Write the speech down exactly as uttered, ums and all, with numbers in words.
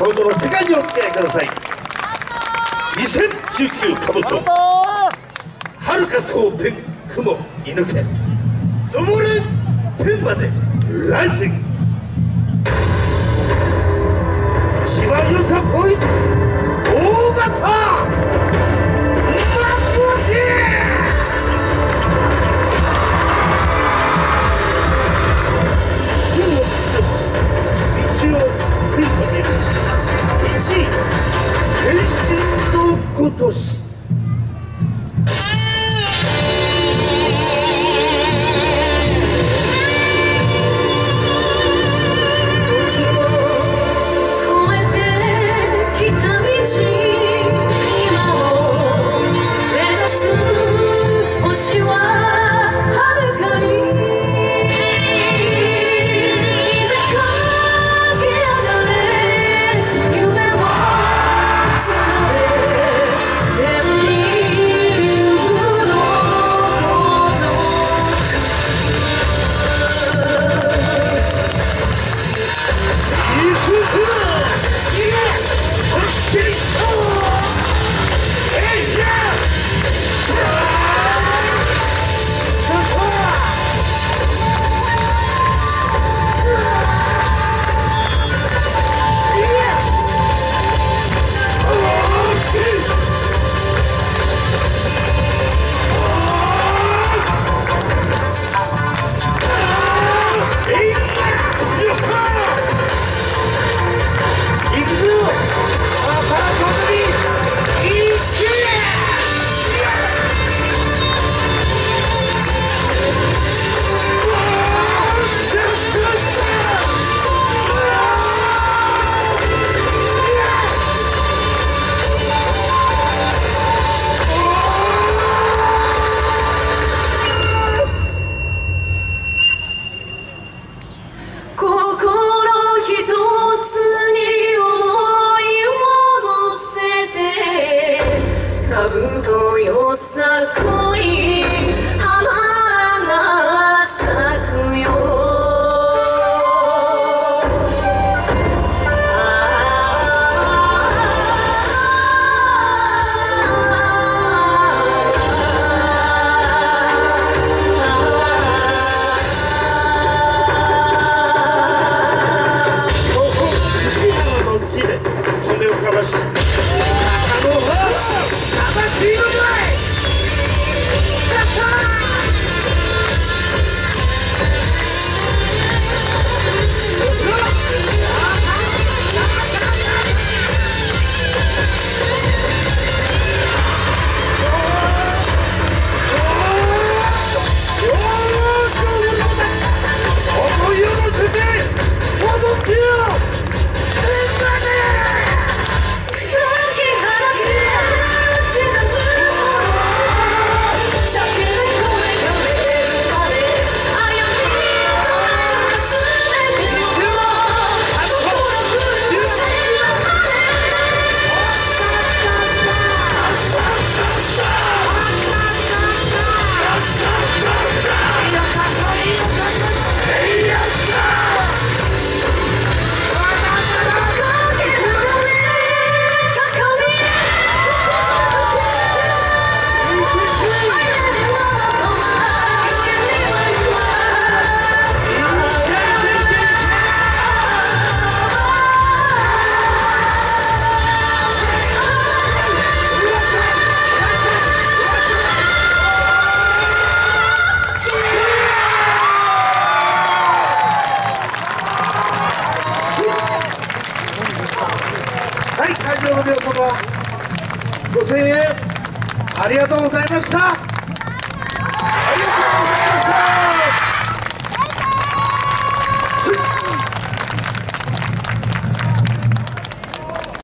カブトの世界にお付き合いください。にせんじゅうきゅうカブト、遥か蒼天雲射抜け、登れ天までライジング、一番よさこい大型今年よさこい花が咲くよ。骨をかばし中の方魂のはい、会場の皆様、ご声援ありがとうございました。